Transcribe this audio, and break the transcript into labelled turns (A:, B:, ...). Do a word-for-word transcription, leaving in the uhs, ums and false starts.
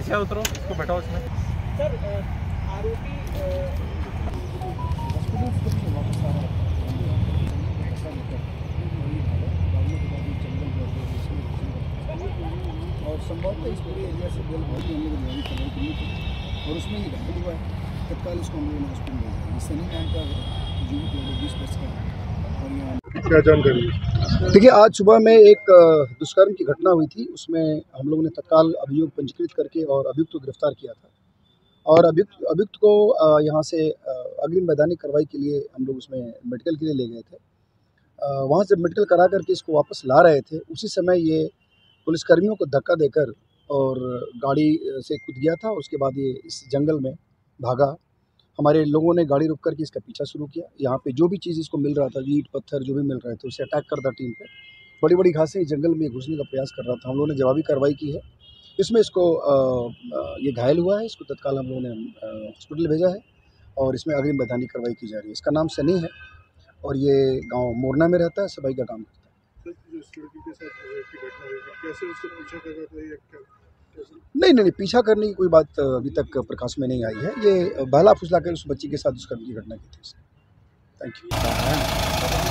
A: पीछे उतरो, इसको बैठाओ इसमें।
B: सर आरोपी वापस आ रहा है और संभवतः इस पूरे एरिया से बेल बहुत ही हम लोग जारी कार्रवाई करनी थी और उसमें ये घायल हुआ है। तत्काल इसको हम लोगों ने हॉस्पिटल भेजा है। सनी नाम का युवक लगभग बीस वर्ष का और यहाँ
C: क्या जानकारी है?
B: देखिए, आज सुबह में एक दुष्कर्म की घटना हुई थी। उसमें हम लोगों ने तत्काल अभियोग पंजीकृत करके और अभियुक्त को गिरफ्तार किया था और अभियुक्त अभियुक्त को यहाँ से अग्रिम वैधानिक कार्रवाई के लिए हम लोग उसमें मेडिकल के लिए ले गए थे। वहाँ से मेडिकल करा करके इसको वापस ला रहे थे, उसी समय ये पुलिसकर्मियों को धक्का देकर और गाड़ी से कूद गया था। उसके बाद ये इस जंगल में भागा। हमारे लोगों ने गाड़ी रोक करके इसका पीछा शुरू किया। यहाँ पे जो भी चीज़ इसको मिल रहा था, ईंट पत्थर जो भी मिल रहे थे, उसे अटैक कर था टीम पे। बड़ी बड़ी घासें जंगल में घुसने का प्रयास कर रहा था। हम लोगों ने जवाबी कार्रवाई की है। इसमें इसको आ, ये घायल हुआ है। इसको तत्काल हम लोगों ने हॉस्पिटल भेजा है और इसमें अग्रिम वैधानिक कार्रवाई की जा रही है। इसका नाम सनी है और ये गाँव मोरना में रहता है, सफाई का काम करता है। नहीं नहीं नहीं पीछा करने की कोई बात अभी तक प्रकाश में नहीं आई है। ये बहला फुसला कर उस बच्ची के साथ दुष्कर्म की घटना की थी। Thank you.